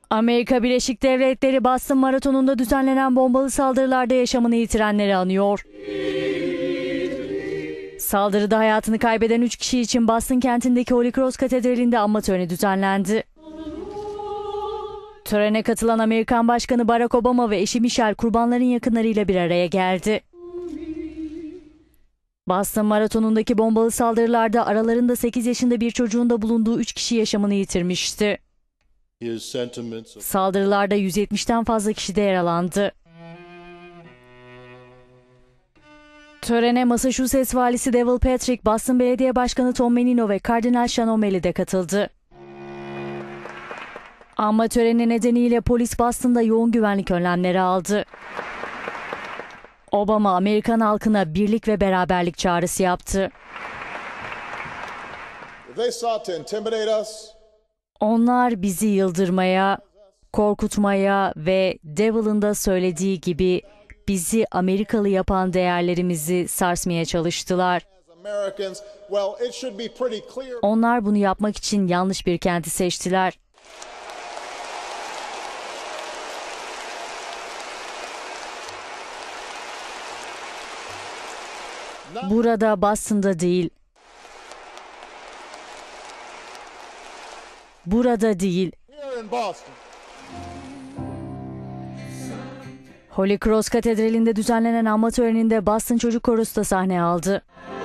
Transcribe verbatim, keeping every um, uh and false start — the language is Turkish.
Amerika Birleşik Devletleri Boston Maratonu'nda düzenlenen bombalı saldırılarda yaşamını yitirenleri anıyor. Saldırıda hayatını kaybeden üç kişi için Boston kentindeki Holy Cross Katedrali'nde anma töreni düzenlendi. Törene katılan Amerikan Başkanı Barack Obama ve eşi Michelle kurbanların yakınlarıyla bir araya geldi. Boston Maratonu'ndaki bombalı saldırılarda aralarında sekiz yaşında bir çocuğun da bulunduğu üç kişi yaşamını yitirmişti. Saldırılarda yüz yetmişten fazla kişi de yaralandı. Törene Massachusetts Valisi Deval Patrick, Boston Belediye Başkanı Tom Menino ve Kardinal Sean O'Malley de katıldı. Anma töreni nedeniyle polis Boston'da yoğun güvenlik önlemleri aldı. Obama, Amerikan halkına birlik ve beraberlik çağrısı yaptı. Onlar bizi yıldırmaya, korkutmaya ve Deval'ın da söylediği gibi bizi Amerikalı yapan değerlerimizi sarsmaya çalıştılar. Onlar bunu yapmak için yanlış bir kenti seçtiler. Burada, Boston'da değil. Burada değil. Holy Cross Katedrali'nde düzenlenen anma töreninde Boston Çocuk Korosu da sahne aldı.